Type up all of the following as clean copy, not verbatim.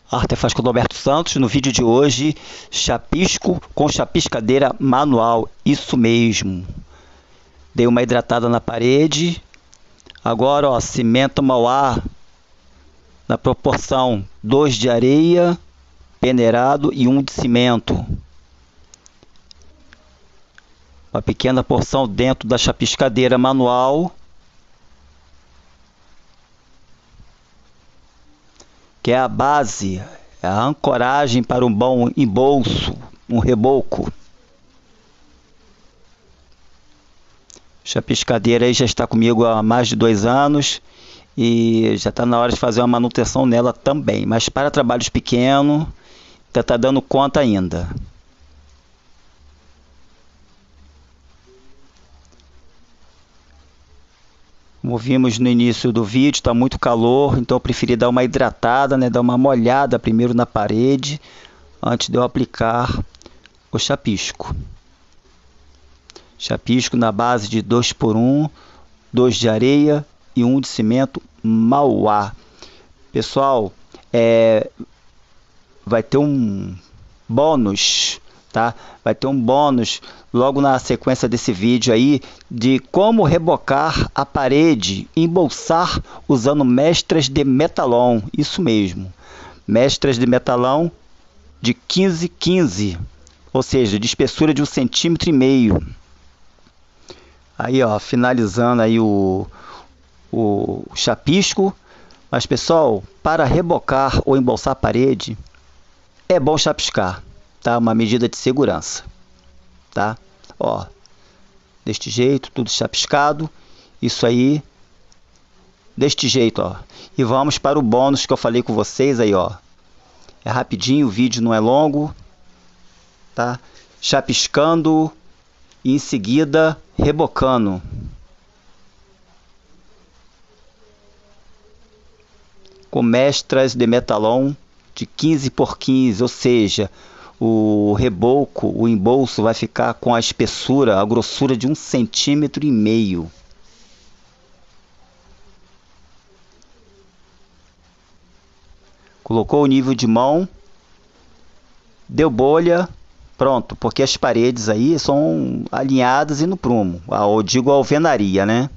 Artefaz com Roberto Santos. No vídeo de hoje, chapisco com chapiscadeira manual. Isso mesmo. Dei uma hidratada na parede. Agora, ó, cimento Mauá na proporção 2 de areia peneirado e 1 de cimento. Uma pequena porção dentro da chapiscadeira manual, que é a base, é a ancoragem para um bom embolso, um reboco. Chapiscadeira aí já está comigo há mais de 2 anos e já está na hora de fazer uma manutenção nela também. Mas para trabalhos pequenos, está dando conta ainda. Como vimos no início do vídeo, está muito calor, então eu preferi dar uma hidratada, né? Dar uma molhada primeiro na parede, antes de eu aplicar o chapisco. Chapisco na base de 2 por 1, 2 de areia e 1 de cimento Mauá. Pessoal, vai ter um bônus, tá? Vai ter um bônus logo na sequência desse vídeo aí de como rebocar a parede, embolsar usando mestras de metalon. Isso mesmo, mestras de metalon de 15-15, ou seja, de espessura de 1,5 cm. Aí, ó, finalizando aí o chapisco. Mas, pessoal, para rebocar ou embolsar a parede, é bom chapiscar, tá? Uma medida de segurança, tá? Ó, deste jeito, tudo chapiscado. Isso aí, deste jeito, ó. E vamos para o bônus que eu falei com vocês aí, ó. É rapidinho, o vídeo não é longo, tá? Chapiscando e em seguida rebocando. Com mestras de metalon de 15 por 15, ou seja, o reboco, o embolso vai ficar com a espessura, a grossura de 1,5 cm. Colocou o nível de mão, deu bolha, pronto, porque as paredes aí são alinhadas e no prumo, eu digo a alvenaria, né?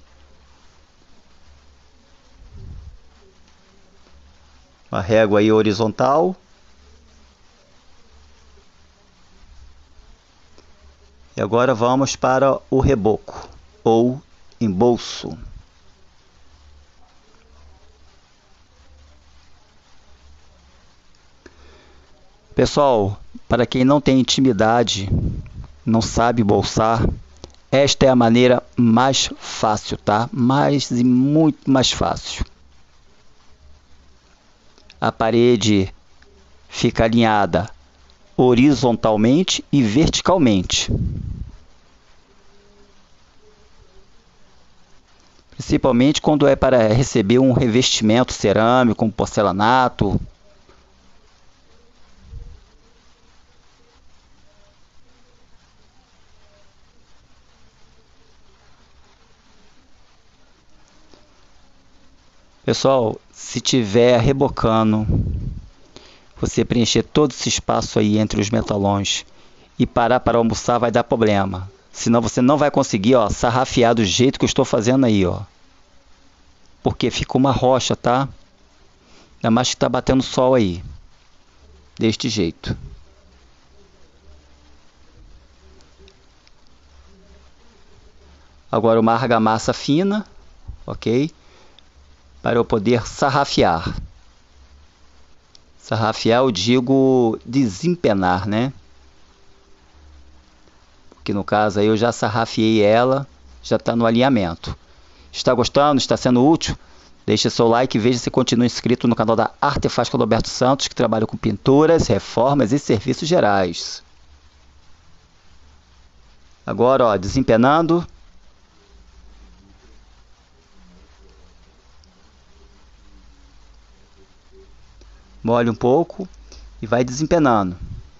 Uma régua aí horizontal. E agora vamos para o reboco ou embolso. Pessoal, para quem não tem intimidade, não sabe bolsar, esta é a maneira mais fácil, tá? Muito mais fácil. A parede fica alinhada horizontalmente e verticalmente. Principalmente quando é para receber um revestimento cerâmico, um porcelanato. Pessoal, se tiver rebocando, você preencher todo esse espaço aí entre os metalons e parar para almoçar vai dar problema. Senão você não vai conseguir, ó, sarrafiar do jeito que eu estou fazendo aí, ó. Porque fica uma rocha, tá? Ainda mais que está batendo sol aí. Deste jeito. Agora uma argamassa fina, ok? Para eu poder sarrafiar. Sarrafiar eu digo desempenar, né? Porque no caso aí eu já sarrafiei ela, já está no alinhamento. Está gostando? Está sendo útil? Deixe seu like e veja se continua inscrito no canal da Artefaz com Roberto Santos, que trabalha com pinturas, reformas e serviços gerais. Agora, ó, desempenando. Molhe um pouco e vai desempenando.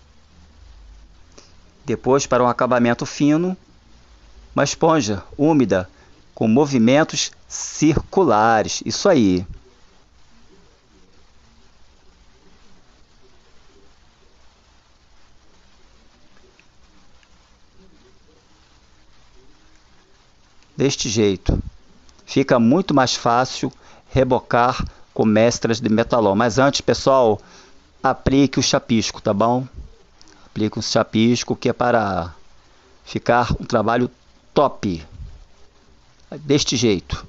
Depois, para um acabamento fino, uma esponja úmida com movimentos circulares. Isso aí. deste jeito. Fica muito mais fácil rebocar com mestras de metalon. Mas antes, pessoal, aplique o chapisco, tá bom? Aplique o chapisco, que é para ficar um trabalho top. Deste jeito.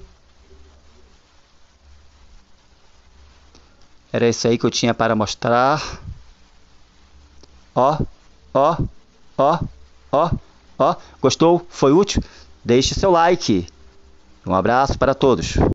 Era isso aí que eu tinha para mostrar. Ó, ó, ó, ó, ó. Gostou? Foi útil? Deixe seu like. Um abraço para todos.